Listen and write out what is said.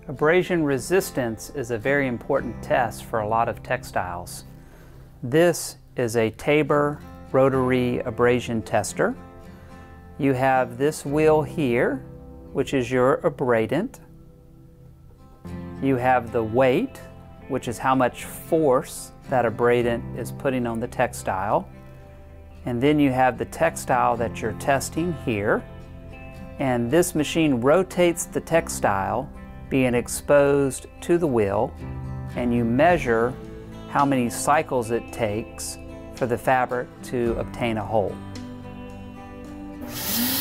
Abrasion resistance is a very important test for a lot of textiles. This is a Tabor rotary abrasion tester. You have this wheel here, which is your abradant. You have the weight, which is how much force that abradant is putting on the textile. And then you have the textile that you're testing here. And this machine rotates the textile being exposed to the wheel, and you measure how many cycles it takes for the fabric to obtain a hole.